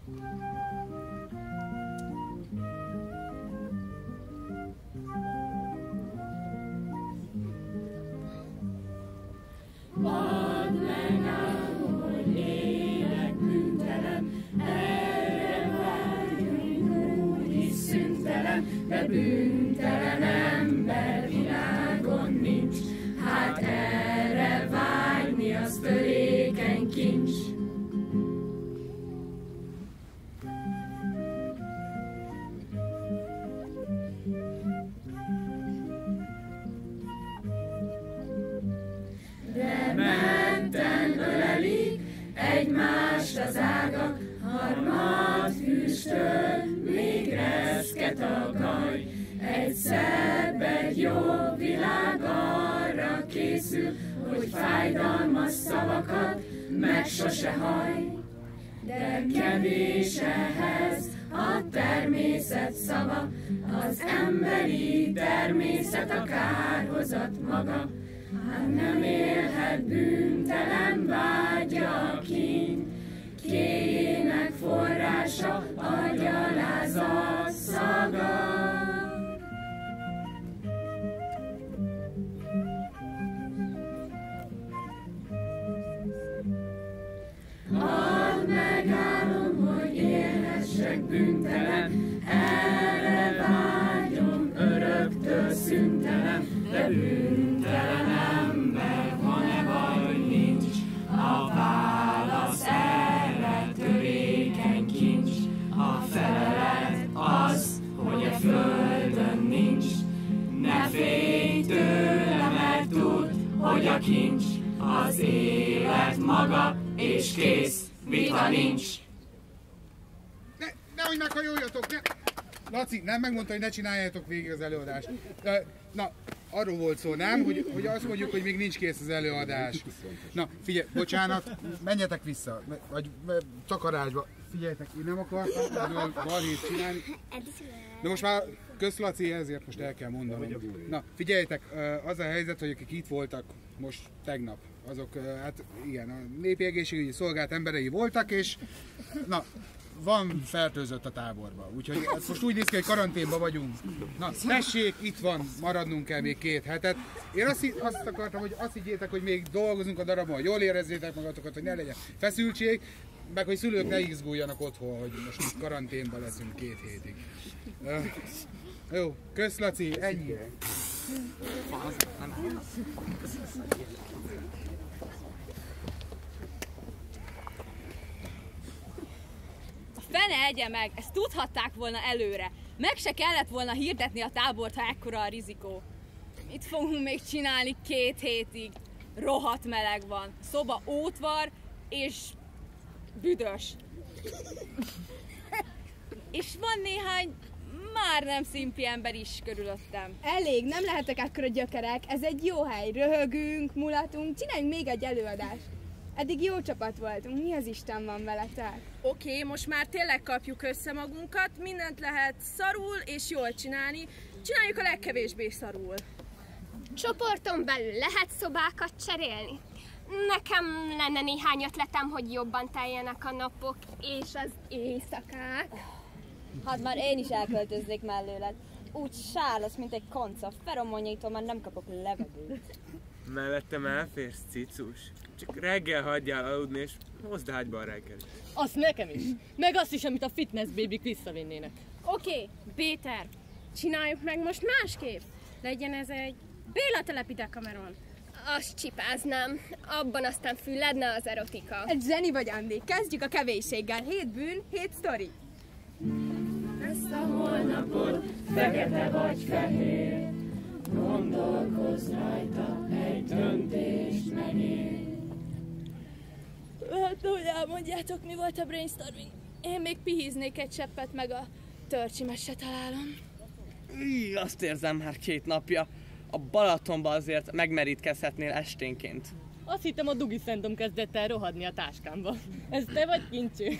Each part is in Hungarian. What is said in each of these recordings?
Add meg álmom, hogy élek bűntelen, erre vágyunk úgy is szüntelen, de bűntelen ember világon nincs, hát erre vágyni az törékeny kincs. De metten ölelik egymást az ágak, harmad füstöl, még reszket a gaj. Egy szebb, egy jobb világ arra készül, hogy fájdalmas szavakat meg sose haj. De kevés ehhez a természet szava, az emberi természet a kárhozat maga. Hát nem élhet bűntelen vágya kint, kéjének forrása a gyalázat szaga. Add meg álom, hogy élhessek bűntelen, erre vágyom öröktől szüntelen, de bűntelen ember, ha ne baj nincs, a válasz erre törékeny kincs. A felelet az, hogy a földön nincs, ne félj tőle, mert tudd, hogy a kincs az élet maga, és kész, vita nincs. Nehogy meghajoljatok, ne! Laci, nem megmondta, hogy ne csináljátok végig az előadást. Na, arról volt szó, nem? Hogy azt mondjuk, hogy még nincs kész az előadás. Na, figyelj, bocsánat, menjetek vissza, vagy takarásba. Figyeljetek, én nem akartam balhét csinálni. De most már Laci, ezért most el kell mondanom. Na, figyeljetek, az a helyzet, hogy akik itt voltak most tegnap, azok, hát igen, a népi egészségügyi szolgált emberei voltak, és na, van fertőzött a táborba, úgyhogy most úgy néz ki, hogy karanténban vagyunk. Na, tessék, itt van, maradnunk kell még 2 hetet. Én azt akartam, hogy azt higgyétek, hogy még dolgozunk a darabon, jól érezzétek magatokat, hogy ne legyen feszültség, meg hogy szülők ne izguljanak otthon, hogy most itt karanténban leszünk 2 hétig. Jó, kösz Laci, ennyi. Fene egye meg, ezt tudhatták volna előre. Meg se kellett volna hirdetni a tábort, ha ekkora a rizikó. Mit fogunk még csinálni 2 hétig? Rohadt meleg van, szoba ótvar és büdös. És van néhány már nem szimpi ember is körülöttem. Elég, nem lehetek ekkora gyökerek, ez egy jó hely, röhögünk, mulatunk, csináljunk még egy előadást. Eddig jó csapat voltunk, mi az Isten van veletek? Oké, most már tényleg kapjuk össze magunkat, mindent lehet szarul és jól csinálni, csináljuk a legkevésbé szarul. Csoporton belül lehet szobákat cserélni? Nekem lenne néhány ötletem, hogy jobban teljenek a napok és az éjszakák. Hát már én is elköltöznék mellőled. Úgy sálasz, mint egy konca, feromonjaitól már nem kapok levegőt. Mellettem elférsz, cicus. Csak reggel hagyjál aludni, és hozd ágyba a reggelit. Azt nekem is. Meg azt is, amit a fitness babik visszavinnének. Oké, Péter, csináljuk meg most másképp. Legyen ez egy Béla telepi Decameron. Azt csipáznám, abban aztán fülledne az erotika. Egy zseni vagy, Andi, kezdjük a kevésséggel. 7 bűn, 7 sztori. Ezt a holnapot fekete vagy fehér, gondolkozz rajta, egy döntést megér. Hát, hogy elmondjátok, mi volt a brainstorming? Én még pihíznék egy cseppet, meg a törcsimet se találom. Azt érzem már 2 napja. A Balatonba azért megmerítkezhetnél esténként. Azt hittem, a Dugi Szentom kezdett el rohadni a táskámba. Ez te vagy, Kincső?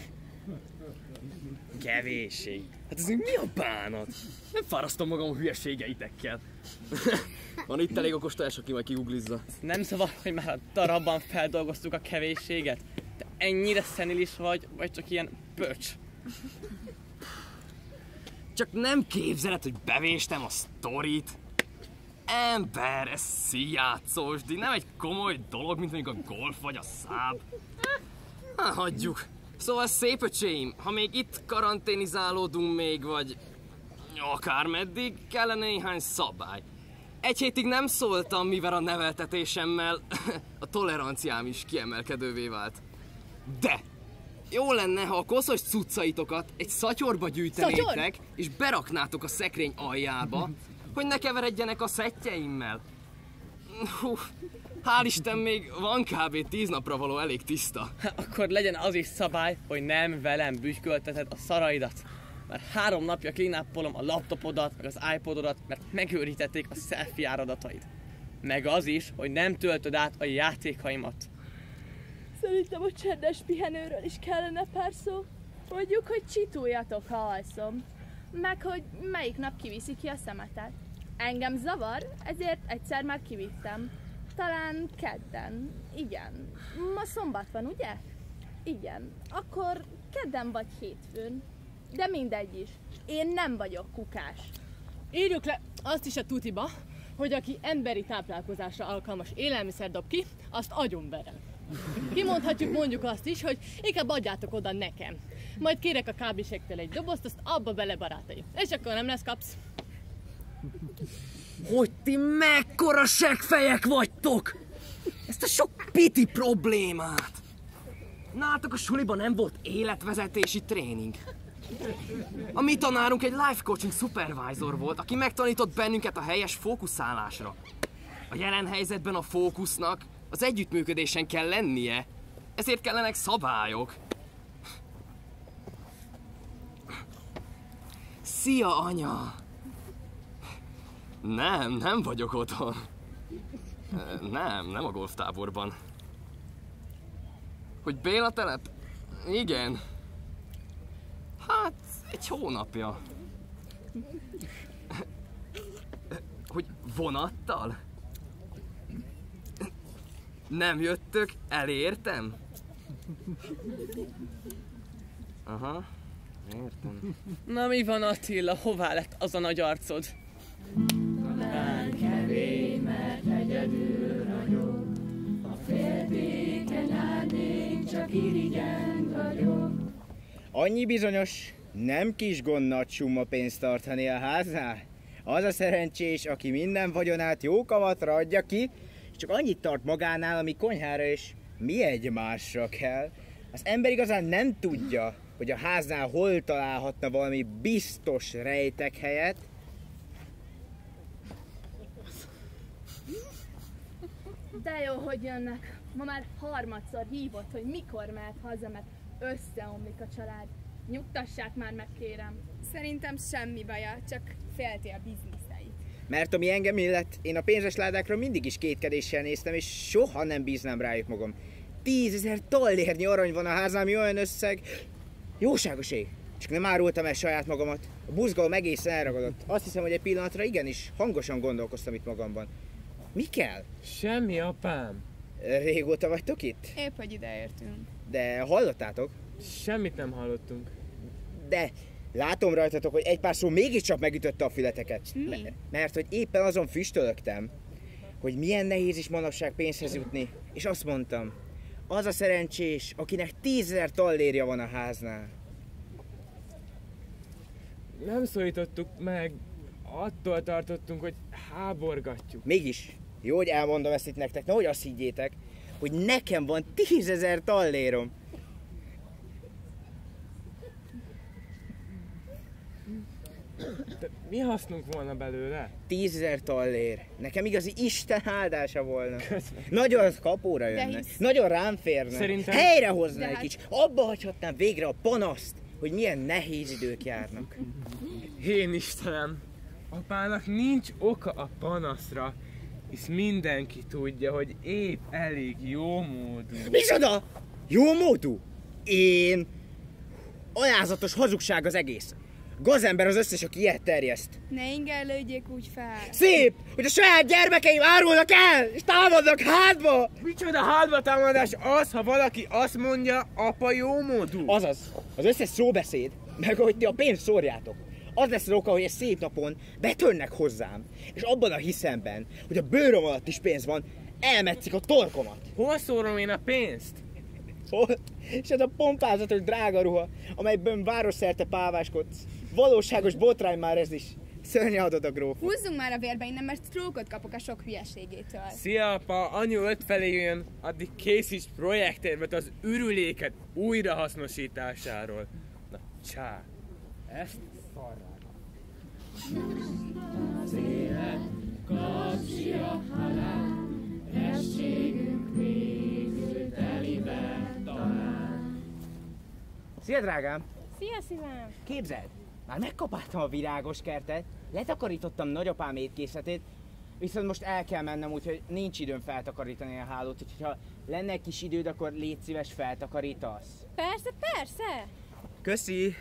Kevésség. Hát ez mi a bánat? Nem fárasztom magam a hülyeségeitekkel. Van itt elég okos tojás, aki majd kiguglizza. Nem szabad, hogy már a darabban feldolgoztuk a kevésséget? Te ennyire szenilis vagy csak ilyen pöcs? Csak nem képzeled, hogy bevéstem a sztorit? Ember, ez színjátszósdi, nem egy komoly dolog, mint mondjuk a golf vagy a száb. Hagyjuk. Szóval szép öcséim, ha még itt karanténizálódunk még, vagy akármeddig, kellene néhány szabály. Egy hétig nem szóltam, mivel a neveltetésemmel a toleranciám is kiemelkedővé vált. De jó lenne, ha a koszos cuccaitokat egy szatyorba gyűjtenétek, és beraknátok a szekrény aljába, hogy ne keveredjenek a szettjeimmel. Hál' Isten, még van kb. 10 napra való elég tiszta. Akkor legyen az is szabály, hogy nem velem büstykölteted a szaraidat. Már 3 napja kidnappolom a laptopodat, meg az iPododat, mert megőrítették a selfie áradatait. Meg az is, hogy nem töltöd át a játékaimat. Szerintem a csendes pihenőről is kellene pár szó. Mondjuk, hogy csituljatok, ha alszom. Meg, hogy melyik nap kiviszi ki a szemetet. Engem zavar, ezért egyszer már kivittem. Talán kedden. Igen. Ma szombat van, ugye? Igen. Akkor kedden vagy hétfőn. De mindegy is. Én nem vagyok kukás. Írjuk le azt is a tutiba, hogy aki emberi táplálkozásra alkalmas élelmiszer dob ki, azt agyonverem. Kimondhatjuk mondjuk azt is, hogy inkább adjátok oda nekem. Majd kérek a káblisektől egy dobozt, azt abba bele barátaim. És akkor nem lesz kapsz. Hogy ti mekkora seggfejek vagytok! Ezt a sok piti problémát! Nálatok a suliban nem volt életvezetési tréning. A mi tanárunk egy life coaching supervisor volt, aki megtanított bennünket a helyes fókuszálásra. A jelen helyzetben a fókusznak az együttműködésen kell lennie, ezért kellenek szabályok. Szia, anya! Nem vagyok otthon. Nem a golftáborban. Hogy Béla telep? Igen. Hát, egy hónapja. Hogy vonattal? Nem jöttök? Elértem? Aha, értem. Na mi van, Attila? Hová lett az a nagy arcod? Talán kevés, mert egyedül ragyog, a féltékeny árnyék csak irigyen ragyog. Annyi bizonyos, nem kis gond nagy summa pénzt tartani a háznál. Az a szerencsés, aki minden vagyonát jó kamatra adja ki, és csak annyit tart magánál, ami konyhára és mi egymásra kell. Az ember igazán nem tudja, hogy a háznál hol találhatna valami biztos rejtek helyet. De jó, hogy jönnek. Ma már harmadszor hívott, hogy mikor mehet haza, mert összeomlik a család. Nyugtassák már meg, kérem. Szerintem semmi baja, csak félti a bizniszeit. Mert ami engem illet, én a pénzes ládákra mindig is kétkedéssel néztem, és soha nem bíznám rájuk magam. 10 000 dollárnyi arany van a házam, ami olyan összeg. Jóságos ég. Csak nem árultam el saját magamat. A buzgalom egészen elragadott. Azt hiszem, hogy egy pillanatra igenis hangosan gondolkoztam itt magamban. Mi kell? Semmi, apám. Régóta vagytok itt? Épp, hogy ideértünk. De hallottátok? Semmit nem hallottunk. De látom rajtatok, hogy egy pár szó mégiscsak megütötte a fületeket. Mert hogy éppen azon füstölögtem, hogy milyen nehéz is manapság pénzhez jutni. És azt mondtam, az a szerencsés, akinek 10 000 dollárja van a háznál. Nem szólítottuk meg, attól tartottunk, hogy háborgatjuk. Mégis, jó, hogy elmondom ezt itt nektek, nehogy azt higgyétek, hogy nekem van 10 000 dollárom. De mi hasznunk volna belőle? 10 000 dollár. Nekem igazi Isten áldása volna. Nagyon kapóra jönne. Nagyon rám férne. Szerintem... Helyrehozna egy kicsit. Abba hagyhatnám végre a panaszt, hogy milyen nehéz idők járnak. Én Istenem, apának nincs oka a panaszra, hisz mindenki tudja, hogy épp elég jó módú. Micsoda? Jó módú? Én... Alázatos hazugság az egész. Gazember az összes, aki ilyet terjeszt. Ne ingerlődjék úgy fel. Szép, hogy a saját gyermekeim árulnak el, és támadnak hátba! Micsoda hátba támadás az, ha valaki azt mondja, apa jó módú? Azaz, az összes szóbeszéd, Meg ahogy ti a pénzt szórjátok. Az lesz az oka, hogy egy szép napon betörnek hozzám, és abban a hiszemben, hogy a bőröm alatt is pénz van, elmetszik a torkomat. Hol szórom én a pénzt? Hol? És ez a pompázatos drága ruha, amelyben városszerte páváskodsz. Valóságos botrány már ez is. Szörnyadod a gróf. Húzzunk már a vérbe innen, mert sztrókot kapok a sok hülyeségétől. Szia, apa! Anyu 5 felé jön, addig készíts projekttervet az ürüléket újrahasznosításáról. Na, csá! Ezt szarrák. Az élet kapcsia halál, rességünk végül telibe talál. Szia, drágám! Szia, szívem! Képzeld, már megkapáltam a virágos kertet, letakarítottam nagyapám étkészletét, viszont most el kell mennem, úgyhogy nincs időm feltakarítani a hálót, úgyhogy ha lenne egy kis időd, akkor légy szíves, feltakarítasz. Persze, persze! Köszi!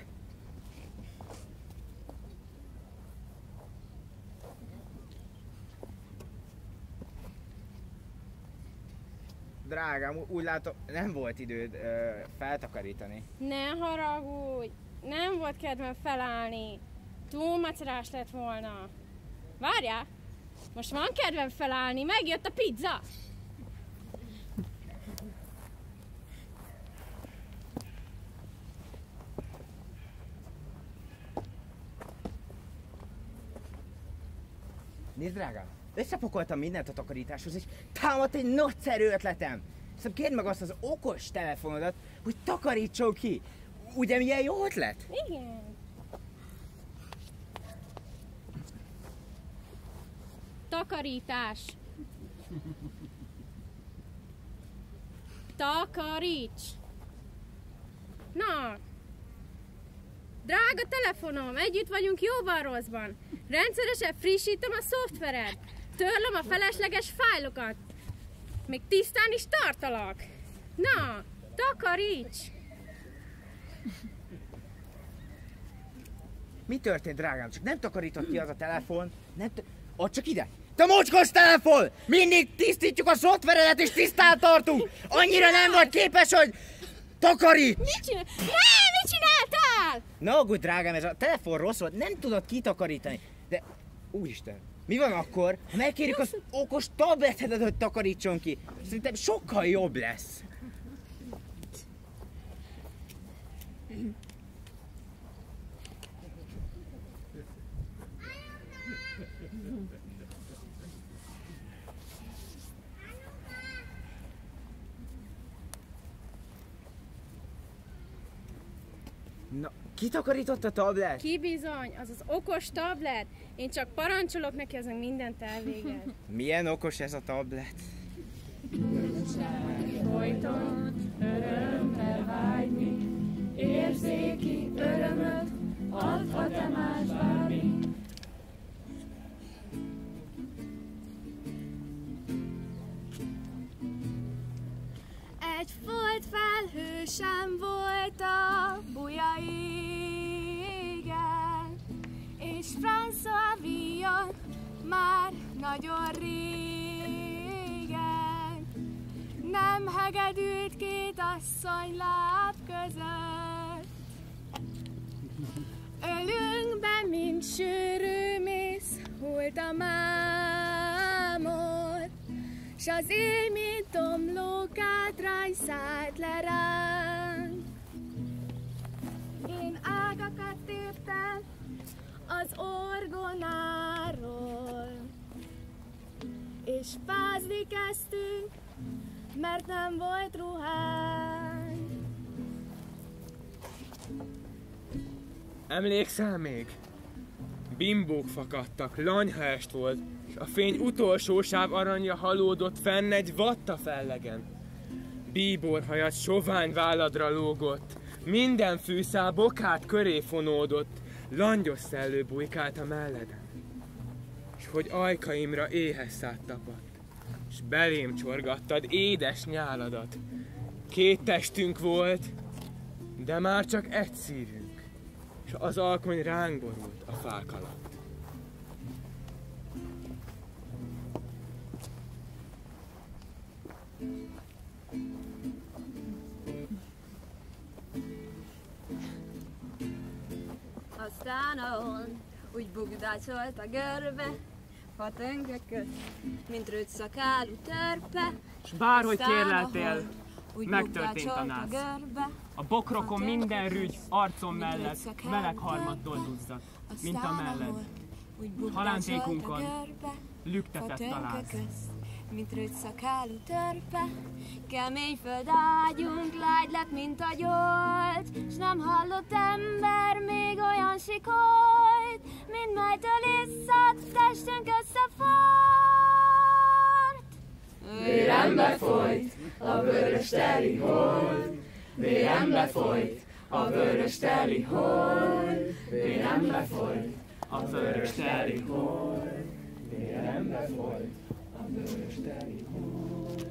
Drágám, úgy látom, nem volt időd feltakarítani. Ne haragudj! Nem volt kedvem felállni. Túl macerás lett volna. Várjál! Most van kedvem felállni, megjött a pizza! Nézd, drágám, összepakoltam mindent a takarításhoz, és támadt egy nagyszerű ötletem. Szóval kérd meg azt az okos telefonodat, hogy takarítson ki. Ugye milyen jó ötlet? Igen. Takarítás. Takaríts. Na. Drága telefonom, együtt vagyunk jóban rosszban. Rendszeresen frissítem a szoftvered. Törlöm a felesleges fájlokat. Még tisztán is tartalak. Na, takaríts. Mi történt, drágám? Csak nem takarított ki az a telefon? Add csak ide! Te mocskos telefon! Mindig tisztítjuk a szoftveredet és tisztán tartunk! Annyira nem vagy képes, hogy takaríts! Mit csinál? Nem, mit csináltál? Ne aggódj, drágám, ez a telefon rossz volt, nem tudod kitakarítani. De, úristen, mi van akkor, ha megkérjük az okos tabletedet, hogy takarítson ki? Szerintem sokkal jobb lesz. Na, ki takarított a tablet? Ki bizony, az az okos tablet. Én csak parancsolok neki, az meg mindent elvégez. Milyen okos ez a tablet? Folyton örömmel vágyni, érzéki örömöt adhat-e más bármi? Egy folt felhő sem volt a buja égen, és François Villon már nagyon régen nem hegedült két asszony láb között. Ölünkben, mint sűrű mész, hult a mámor, s az éj, mint omlókátrány szállt le ránk. Én ágakat téptem az orgonáról, és fázni kezdtünk, mert nem volt ruhánk. Emlékszel még? Bimbók fakadtak, lanyhaest volt, és a fény utolsó sáv aranya halódott fenn egy vatta fellegen. Bíborhajat sovány válladra lógott, minden fűszál bokát köré fonódott, langyos szellő bujkált a melleden. S hogy ajkaimra éhes szád tapadt, s belém csorgattad édes nyáladat. Két testünk volt, de már csak egy szívünk, s az alkony ránk borult a fák alatt. aztán ahol úgy bugdácsolt a görbe, fatönkök közt, mint rőt szakálú törpe. S bárhogy aztán, kérleltél, ahol úgy megtörtént a bugdácsolt nász. görbe, A bokrokon minden rügy arcom mint rőt mellett szakálú meleg harmat törpe, dolduzzadt, mint a aztán, melled. ahol úgy bugdácsolt a Halántékunkon görbe, lüktetett a fatönkök láz. közt, mint rőt szakálú törpe. Kemény föld ágyunk, lágy lett, mint a gyólt, s nem hallott ember még olyan sikolyt, mint melytől izzadt testünk összefort. Vérembe folyt a vörös teli hold, vérembe folyt a vörös teli hold, vérembe folyt a vörös teli hold, vérembe folyt a vörös teli hold.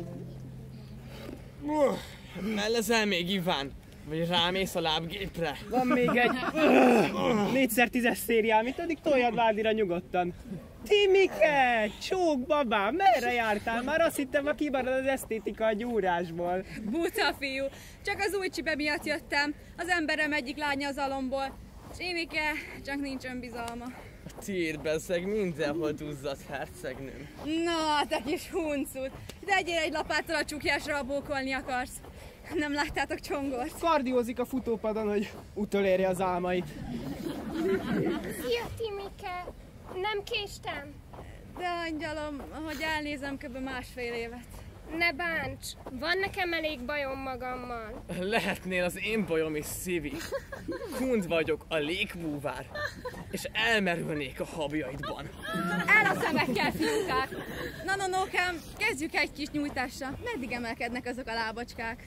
Mellezel még, Iván? Vagy rámész a lábgépre? Van még egy 4x10-es szériám, itt addig toljad Vádira nyugodtan. Timike! Csók babám, merre jártál? Már azt hittem, a kimarad az esztétika a gyúrásból. Buta fiú, csak az új csibe miatt jöttem. Az emberem egyik lánya az alomból. Csimike, csak nincs önbizalma. A tiéd beszeg mindenhol duzzadt, hercegnőm. Na, te kis huncut! Tegyél egy lapáttal a csukjásra, ha bókolni akarsz. Nem láttátok Csongort? Kardiózik a futópadon, hogy utolérje az álmait. Szia, Timike! Nem késtem? De angyalom, ahogy elnézem, kb. Másfél évet. Ne bánts! Van nekem elég bajom magammal. Lehetnél az én bajom is, Szivi. Hund vagyok, a légbúvár, és elmerülnék a habjaidban. El a szemekkel, fiúkák! Na, nókám, kezdjük egy kis nyújtással. Meddig emelkednek azok a lábacskák?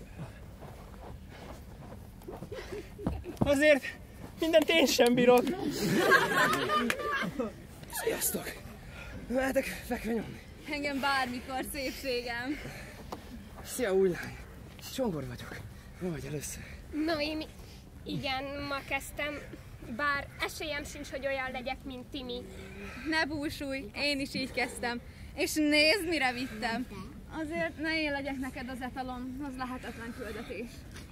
Azért mindent én sem bírok. Sziasztok! Mehetek fekve nyomni? Engem bármikor, szépségem. Szia, új lány! Csongor vagyok. Ma vagy először. Noémi, igen, ma kezdtem, bár esélyem sincs, hogy olyan legyek, mint Timi. Ne búsulj, én is így kezdtem. És nézd, mire vittem. Azért ne én legyek neked az etalon, az lehetetlen küldetés.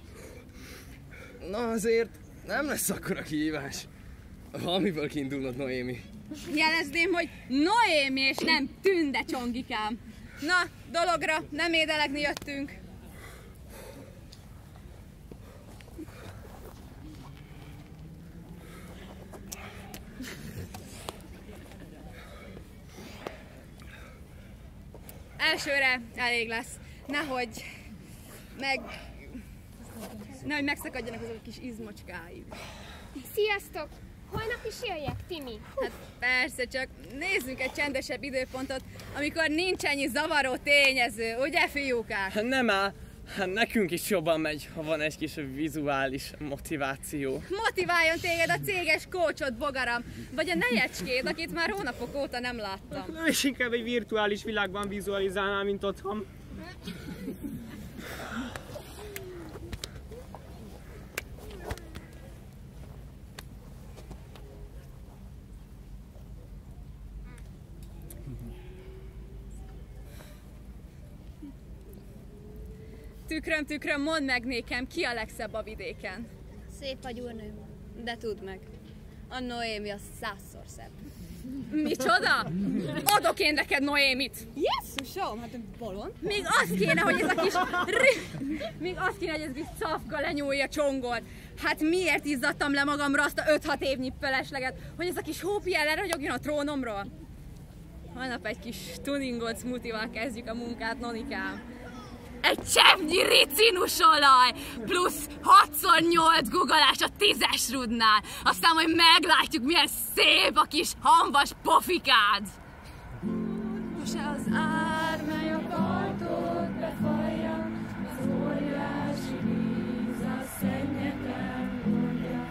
Na azért nem lesz akkora kihívás. Valamiből kiindulnod, Noémi. Jelezném, hogy Noémi és nem Tünde, Csongikám. Na, dologra, nem édelegni jöttünk. Elsőre elég lesz. Nehogy megszakadjanak azok a kis izmocskáid. Sziasztok! Holnap is jöjjek, Timi? Hát persze, csak nézzünk egy csendesebb időpontot, amikor nincs ennyi zavaró tényező, ugye fiúkák? Nem áll, hát nekünk is jobban megy, ha van egy kis vizuális motiváció. Motiváljon téged a céges kócsod, bogaram, vagy a nejecskéd, akit már hónapok óta nem láttam. Ő is inkább egy virtuális világban vizualizálnál, mint otthon. Tükröm, tükröm, mondd meg nékem, ki a legszebb a vidéken? Szép vagy, úrnő, de tudd meg, a Noémi a 100-szor szebb. Micsoda? Adok én neked Noémit! Jesszusom, hát bolond. Még azt kéne, hogy ez a kis szafka lenyúlja Csongort. Hát miért izzadtam le magamra azt a 5-6 évnyi felesleget, hogy ez a kis hópi elragyogjon a trónomról? Holnap egy kis tuningolt smoothie-val kezdjük a munkát, Nonikám. Egy cseppnyi ricinusolaj, plusz 6x8 guggolás a 10-es rudnál. Aztán majd meglátjuk, milyen szép a kis hamvas pofikád. Se az ár, mely a partot befalja, az óriási víz a szennyet elmondja.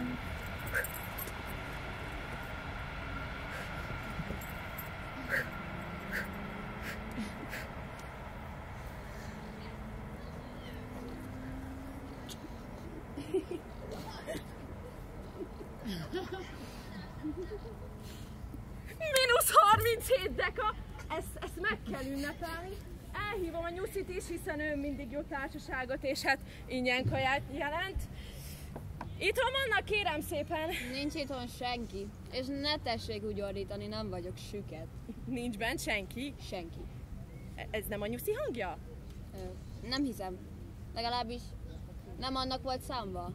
-37 deka, ezt meg kell ünnepelni. Elhívom a nyuszit is, hiszen ő mindig jó társaságot és hát ingyen kaját jelent. Itthon vannak, kérem szépen. Nincs itthon senki. És ne tessék úgy ordítani, nem vagyok süket. Nincs bent senki? Senki. Ez nem a Nyuszi hangja? Nem hiszem. Legalábbis nem annak volt számva.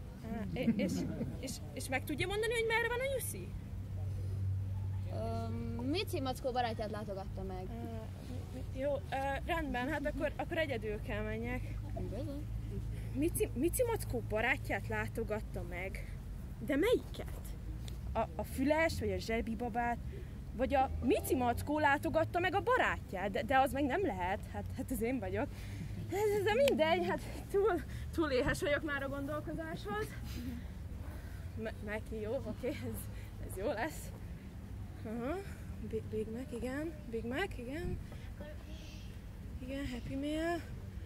És meg tudja mondani, hogy merre van a Nyuszi? Mici Mackó barátját látogatta meg. Jó, rendben, hát akkor egyedül kell menjek. Bizony. Mici Mackó barátját látogatta meg? De melyiket? A Füles, vagy a Zsebi babát? Vagy a Mici Mackó látogatta meg a barátját? De az meg nem lehet, hát ez én vagyok. De mindegy, hát túl éhes vagyok már a gondolkozáshoz. Meki, jó, oké, ez jó lesz. Big Mac, igen. Big Mac, igen. Igen, Happy Meal.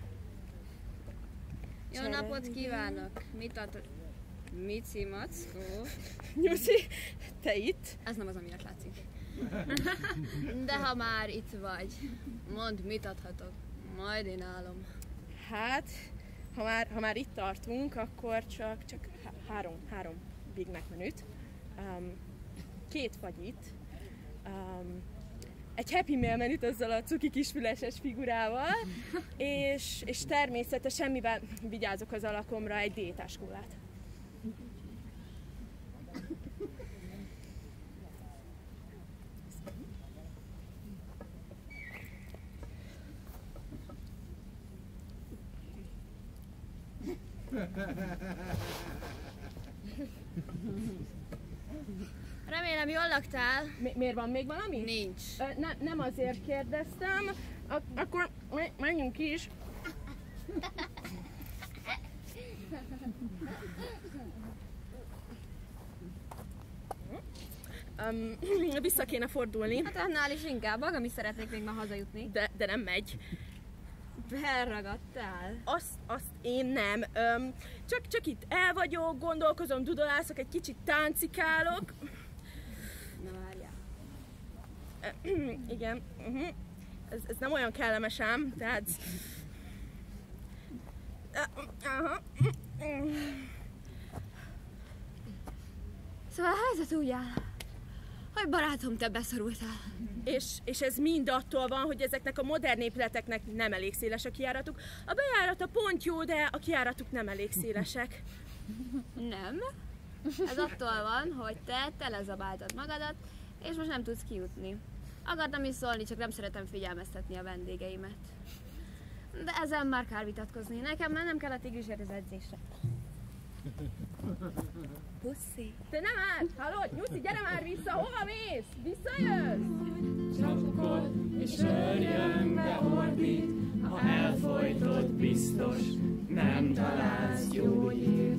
Jó napot kívánok! Mit ad... Mici Mackó? Nyuszi, te itt? Ez nem az, aminek látszik. De ha már itt vagy, mondd, mit adhatok. Majd én állom. Hát, ha már itt tartunk, akkor csak három Big Mac menüt. 2 fagyit. Egy Happy Meal menüt azzal a cuki kisfüleses figurával, és természetesen, mivel vigyázok az alakomra, egy diétás kólát. Remélem, jól laktál. Miért van még valami? Nincs. Nem azért kérdeztem. Akkor menjünk is. Vissza kéne fordulni. Hát annál is inkább, magam is szeretnék még már hazajutni. De nem megy. Belragadtál? Azt én nem. Csak itt el vagyok, gondolkozom, dudolászok, egy kicsit táncikálok. Na várjál. Igen. Ez nem olyan kellemes ám, tehát... Szóval a helyzet úgy áll, hogy barátom, te beszorultál. És ez mind attól van, hogy ezeknek a modern épületeknek nem elég széles a kijáratuk. A bejárata pont jó, de a kijáratuk nem elég szélesek. Nem. Ez attól van, hogy te telezabáltad magadat, és most nem tudsz kijutni. Akartam is szólni, csak nem szeretem figyelmeztetni a vendégeimet. De ezen már kár vitatkozni. Nekem már nem kell a tigrisért az edzésre. Puszi. Te nem állsz? Hallod? Nyuszi, gyere már vissza! Hova mész? Visszajössz? Csapkod és örjöngve ordít, ha elfojtod, biztos nem találsz gyógyírt.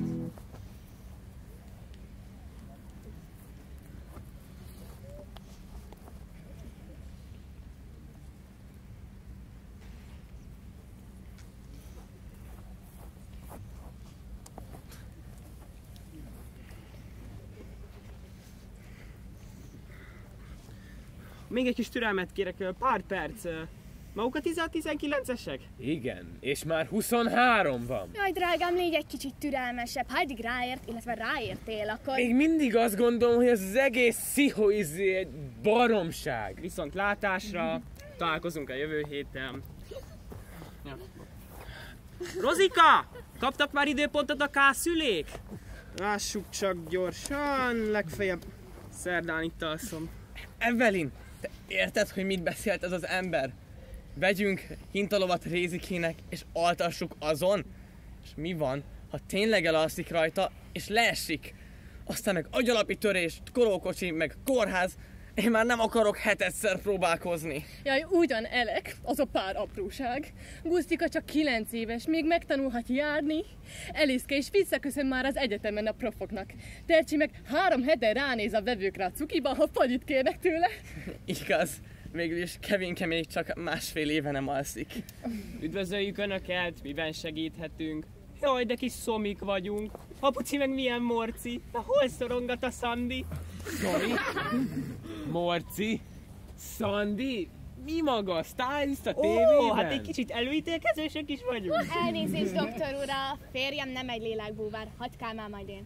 Még egy kis türelmet kérek, pár perc. Maguk a 19-esek? Igen, és már 23 van. Jaj, drágám, légy egy kicsit türelmesebb. Ha eddig ráért, illetve ráértél, akkor... Még mindig azt gondolom, hogy ez az egész pszichoizé egy baromság. Viszont látásra, találkozunk a jövő héten. Ja. Rozika! Kaptak már időpontot a K-szülék? Lássuk csak gyorsan, legfeljebb szerdán itt alszom. Evelyn, te érted, hogy mit beszélt ez az ember? Vegyünk hintalovat Rézikének, és altassuk azon? És mi van, ha tényleg elalszik rajta, és leesik? Aztán meg agyalapi törés, kolókocsi, meg kórház. Én már nem akarok 7-szer próbálkozni. Jaj, ugyan Elek, az a pár apróság. Gusztika csak 9 éves, még megtanulhat járni. Eliszke is visszaköszön már az egyetemen a profoknak. Tercsi meg 3 hete ránéz a vevőkre a cukiba, ha fagyit kérnek tőle. Igaz, végül is Kevinke még csak 1,5 éve nem alszik. Üdvözöljük Önöket, miben segíthetünk? Jaj, de kis szomik vagyunk. Apuci meg milyen morci. Na hol szorongat a Szandi? Sorry. Morci? Szandi? Mi maga? Stylist a tévében? Ó, hát egy kicsit előítélkezősek is vagyunk. Elnézést, doktor ura, férjem nem egy lélekbúvár, hadd kál már majd én.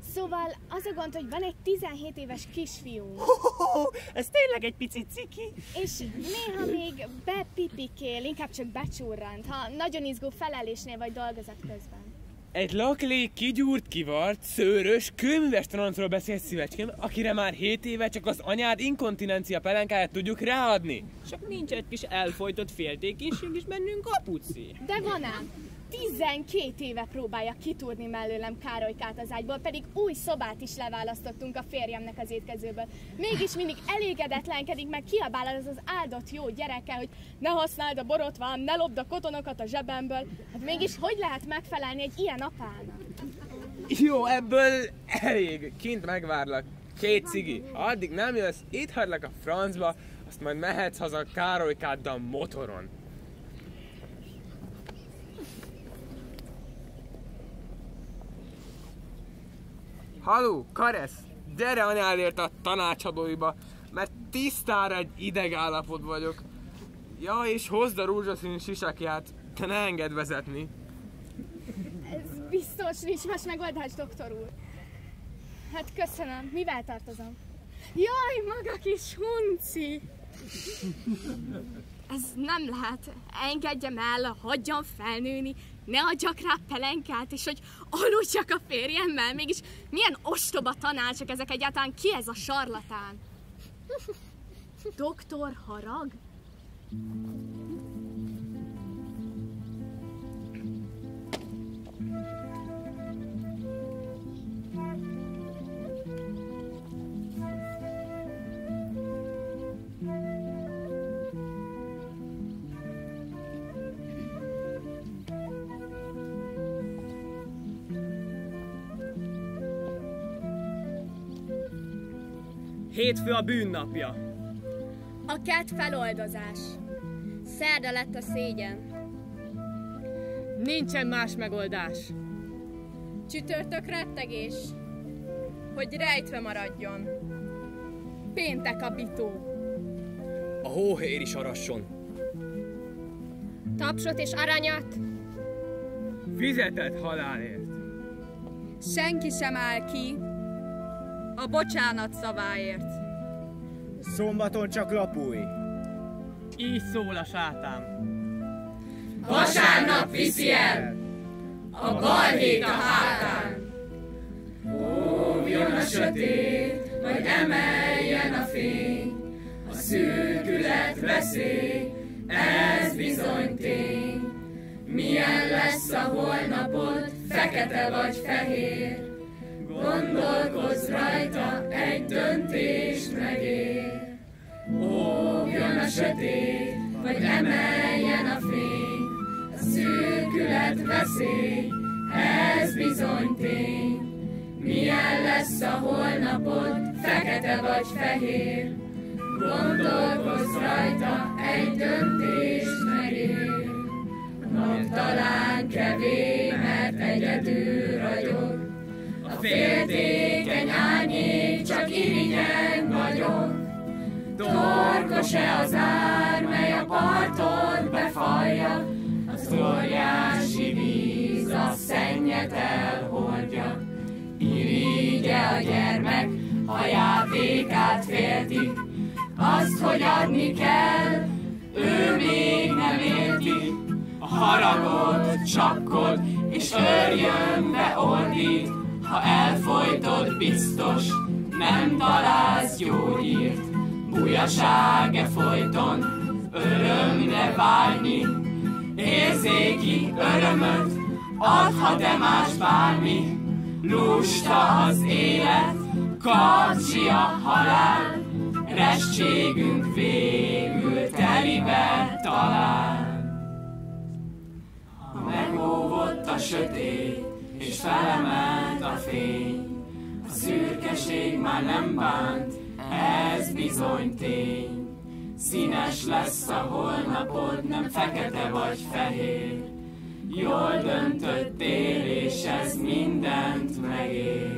Szóval az a gond, hogy van egy 17 éves kisfiú. Ez tényleg egy pici ciki. És néha még bepipikél, inkább csak becsúrrant, ha nagyon izgó felelésnél vagy dolgozat közben. Egy laklék, kigyúrt, kivart, szőrös, kőműves troncról beszélt szívecském, akire már 7 éve csak az anyád inkontinencia pelenkáját tudjuk ráadni. Csak nincs egy kis elfojtott féltékenység is bennünk, apuci. De van ám! 12 éve próbálja kitúrni mellőlem Károlykát az ágyból, pedig új szobát is leválasztottunk a férjemnek az étkezőből. Mégis mindig elégedetlenkedik, meg kiabál az áldott jó gyereke, hogy ne használd a borotvám, ne lopd a kotonokat a zsebemből. Hát mégis hogy lehet megfelelni egy ilyen apának? Jó, ebből elég. Kint megvárlak. 2 cigi. Addig nem jössz, itt hagylak a francba, azt majd mehetsz haza Károlykáddal motoron. Haló, Karesz! Gyere anyádért a tanácsadóiba, mert tisztára egy idegállapot vagyok. Ja, és hozd a rózsaszín sisakját, te ne engedd vezetni. Ez biztos nincs más megoldás, doktor úr. Hát köszönöm, mivel tartozom? Jaj, maga kis hunci! Ez nem lehet. Engedjem el, hagyjam felnőni, ne adjak rá pelenkát, és hogy aludjak a férjemmel. Mégis milyen ostoba tanácsok ezek egyáltalán? Ki ez a sarlatán? Doktor Harag? Hétfő a bűnnapja. A kett feloldozás. Szerda lett a szégyen. Nincsen más megoldás. Csütörtök rettegés. Hogy rejtve maradjon. Péntek a bitó. A hóhér is arasson. Tapsot és aranyat. Fizetett halálért. Senki sem áll ki a bocsánat szaváért. Szombaton csak lapulj. Így szól a sátán. Vasárnap viszi el a balhét a hátán. Óvjon a sötét, vagy emeljen a fény. A szürkület veszély, ez bizony tény. Milyen lesz a holnapod, fekete vagy fehér? Gondolkozz rajta, egy döntést megér. Óvjon a sötét, vagy emeljen a fény. A szürkület veszély, ez bizony tény. Milyen lesz a holnapod, fekete vagy fehér? Gondolkozz rajta, egy döntést megér. A nap talán kevés, mert egyedül ragyog. A féltékeny árnyék csak irigyen vagyok. Torkos-e az ár, mely a partot befalja? Az óriási víz a szennyet elhordja. Irigye a gyermek, ha játékát félti. Azt, hogy adni kell, ő még nem érti. A haragot csakkod, és örjönbe ordít. Ha elfojtod, biztos, nem találsz gyógyírt. Bújaság-e folyton, örömre vágyni? Érzéki örömöt adhat-e más bármi? Lusta az élet, kacsi a halál, restségünk végül telibe talál. Ha megóvott a sötét, és felemelt a fény, a szürkeség már nem bánt, ez bizony tény. Színes lesz a holnapod, nem fekete vagy fehér. Jól döntöttél, és ez mindent megér.